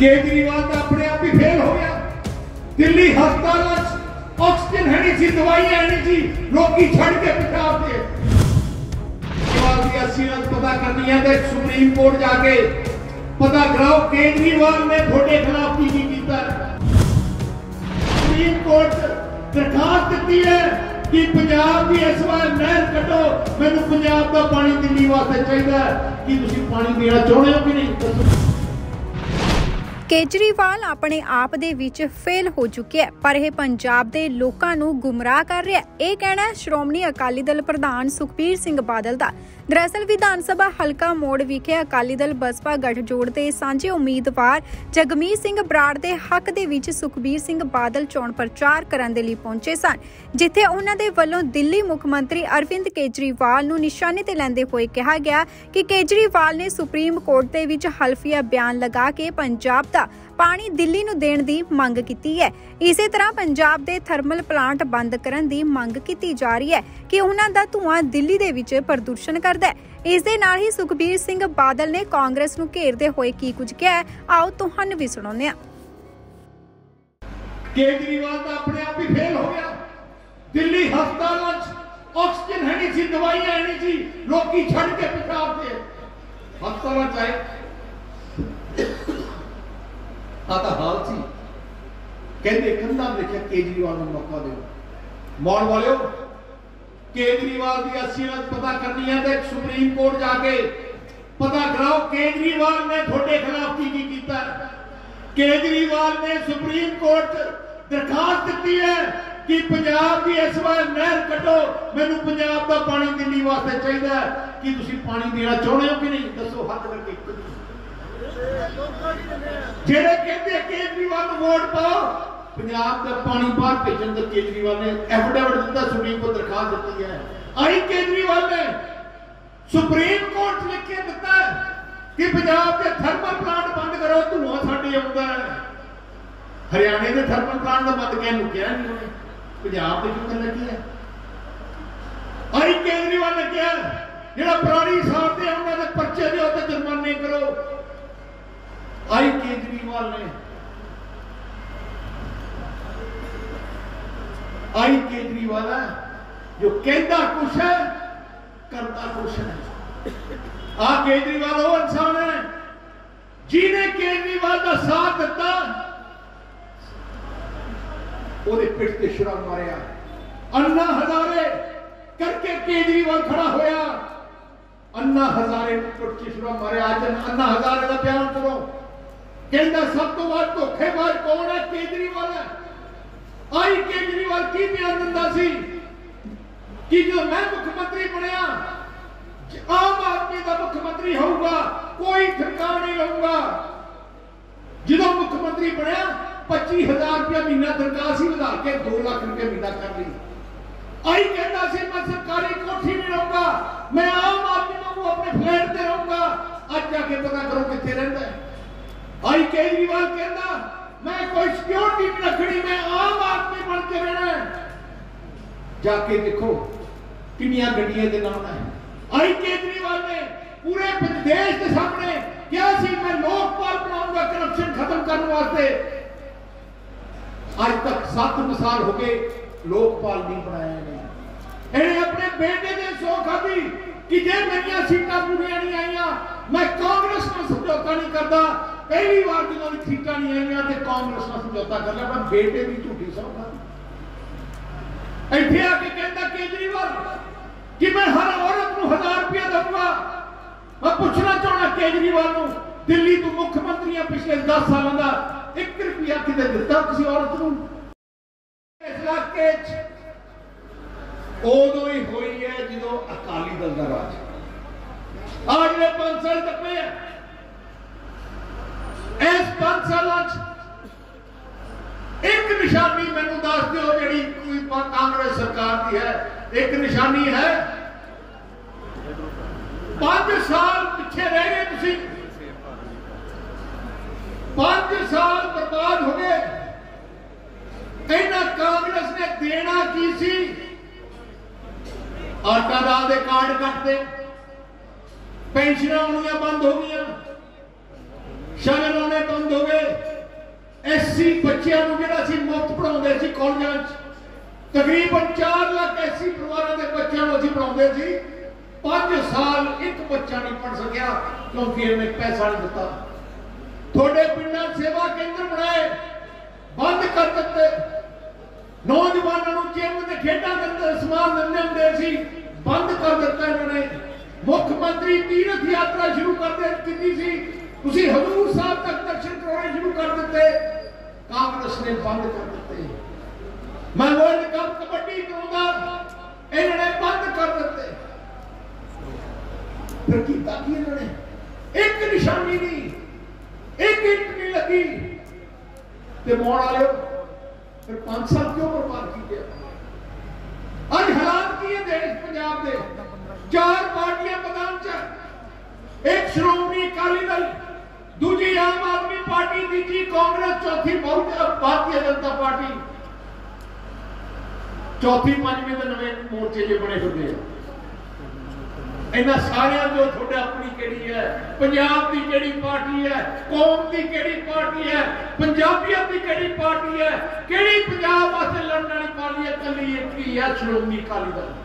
केजरीवाल तो अपने आप ही फेल हो गया। दिल्ली हस्पताल ऑक्सीजन है नहीं सी, दवाइयां है नहीं सी, रोगी छड़ के पेशाब से केजरीवाल की असलियत पता करनी है तो सुप्रीम कोर्ट जाके पता कराओ केजरीवाल ने थोड़े खिलाफ की कीता। सुप्रीम कोर्ट दरखास्त दी है कि पंजाब की इस बार नहर कटो, मैनू पंजाब का पानी दिल्ली वास्ते चाहिए, कि तुसीं पानी देना चाहते हो कि नहीं। केजरीवाल अपने आप दे विच फेल हो चुके हैं, पर यह पंजाब दे लोकां नूं गुमराह कर रहा है। यह कहना है श्रोमणी अकाली दल प्रधान सुखबीर सिंह बादल का। दरअसल विधान सभा हलका मोड़ विखे अकाली दल बसपा गठजोड़ के सांझे उम्मीदवार जगमीत सिंह बराड़ के हक दे विच सुखबीर सिंह बादल चोण प्रचार करन दे लई पहुंचे सन, जिथे उन्हां दे वल्लों दिल्ली मुख मंत्री अरविंद केजरीवाल नूं निशाने ते लैंदे होए कहा गया कि केजरीवाल ने सुप्रीम कोर्ट दे विच हल्फिया बयान लगा के पंजाब दा पानी दिल्ली नूं देण दी मंग कीती है। इसे तरह पंजाब दे थर्मल प्लांट बंद करन दी मंग कीती जा रही है कि उन्हां दा धुआं दिल्ली दे विच प्रदूषण करदा है। इस दे नाल ही सुखबीर सिंह बादल ने कांग्रेस नूं घेरदे होए की कुछ कहा है, आओ तुहानूं भी सुणाउने आ। केजरीवाल तो अपने आप ही फेल हो गया। दिल्ली हस्पताल ऑक्सीजन है नहीं सी, दवाइयां है नहीं सी, रोगी छड़ के पेशाब से हस्पताल चाहे आता हाल सी। कहते कंधा लिखा केजरीवाल को मौका दो। मौन वाले केजरीवाल की असलियत पता करनी है तो सुप्रीम कोर्ट जाके पता कराओ केजरीवाल ने थोड़े खिलाफ की कीता। केजरीवाल ने सुप्रीम कोर्ट दरखास्त दी है कि पंजाब की इस बार नहर कटो, मैनू पंजाब का पानी दिल्ली वास्ते चाहिए, कि तुसीं पानी देना चाहते हो कि नहीं। दसो हद करके जेड़े कहते केजरीवाल को वोट पाओ, पंजाब का पानी बाहर भेजन तो केजरीवाल ने एफिडेविट दिता, सुप्रीम को दरखास्त दी है। आई केजरीवाल ने सुप्रीम कोर्ट लिख के दिता कि पंजाब के थर्मल प्लांट बंद करो, धुआं साडे आउंदा है। हरियाणे के थर्मल प्लांट का बंद कहने कहा नहीं उन्हें, पंजाब के क्यों करना किया। आई केजरीवाल ने कहा जेड़ा पुरानी साल से उन्होंने पर्चे दो तो जुर्माने करो। आई केजरीवाल ने जो कहता कुछ है करता कुछ है। आ केजरीवाल वो इंसान है जिन्हें केजरीवाल का साथ दिता, ओदे पिठ ते छुरा मारिया। अन्ना हजारे करके केजरीवाल खड़ा होया, अन्ना हजारे पिठ ते छुरा मारिया। आज अन्ना हजारे का बयान करो, कहता सब तो बाद धोखेबाज कौन है, केजरीवाल है। आई केजरीवाल की बयान दिंदा सी कि जो मैं मुख्यमंत्री बनया, आम आदमी का मुख्यमंत्री होगा, कोई ठिकाना नहीं रहूंगा। जो मुख्यमंत्री बनया 25,000 रुपया महीना तनख्वाह सी, बढ़ा के 2 लाख रुपया महीना कर ली। आई कहता सी मैं सरकारी कोठी में रहूंगा, मैं आम आदमी को अपने फ्लैट से रहूंगा। आज जाके पता करो कितने रहता है। आई केजरीवाल कहता मैं कोई सिक्योरिटी नहीं रखनी, मैं आम आदमी बन के रहना है। जाके देखो किनिया गड्डियां के नाम है। आई केजरीवाल ने पूरे देश के सामने क्या सी मैं लोकपाल बनाऊंगा करप्शन खत्म करने वास्ते। आज तक 7 साल हो गए लोकपाल नहीं बनाया नहीं। इन्हें अपने बेटे ने सौ खादी कि जे मेरी सीटा पूरी नहीं आईया मैं कांग्रेस में समझौता नहीं करता। पहली बार जो सीटा नहीं आईया तो कांग्रेस में समझौता कर लिया। अपने बेटे की झूठी सौ खादी। इतने आके कहता केजरीवाल कि मैं हर औरत को 1000 रुपया दूंगा। मैं पूछना चाहना केजरीवाल को, दिल्ली तो मुख्यमंत्री पिछले 10 सालों का 1 रुपया कितने दिता किसी औरत को। इस इलाके उदों ही हुई है जो अकाली दल का राज। आज 5 साल टप्पे इस 5 साल एक निशानी मैनू दस दो जी कांग्रेस सरकार की है। एक निशानी है 5 साल पिछे रह गए तुसी, 5 साल बर्बाद हो गए। इन्हां कांग्रेस ने देना की सी, आटा दाल के कार्ड कटते, पेंशन आनियां बंद हो गई, शगन आने बंद हो गए। एससी बच्चों को जिहड़ा सी मुफ्त पढ़ाउंदे सी कॉलेजां तकरीबन 4 लाख एससी परिवारों के बच्चों को असीं पढ़ाउंदे सी 5 साल एक बच्चा नहीं पढ़ सकिया क्योंकि इन्हें पैसा नहीं दिता। थोड़े पिंडां सेवा केंद्र बनाए बंद कर दिते, नौजवानों को जिम ते खेडां दे समान दिंदे हुंदे सी बंद कर दिता इन्होंने। मुख्यमंत्री तीर्थ यात्रा शुरू कर दी सी, उसी हजूर साहब तक दर्शन करवाने शुरू कर दिते, कांग्रेस ने बंद कर दिते। मैं वर्ल्ड कप कबड्डी कराऊंगा इन्होंने बंद कर दिते। फिर कीता की इन्होंने? एक निशानी नहीं, एक ईंट नहीं लगी ते मोड़ आए। फिर 5 साल क्यों बर्बाद किए? आज हालात की है देश पंजाब दे 4 पार्टियां मैदान च, एक श्रोमणी अकाली दल, दूजी आम आदमी पार्टी, तीजी कांग्रेस, चौथी भारतीय जनता पार्टी, चौथी पंजवीं के नवे मोर्चे जो बने होते हैं। इन्हां सारियां जो थोड़े अपनी केड़ी है, पंजाब की केड़ी पार्टी है, कौम की केड़ी पार्टी है, पंजाबियत की केड़ी पार्टी है, केड़ी पंजाब वास्ते लड़ने वाली पार्टी है? कली एक ही है, श्रोमणी अकाली दल।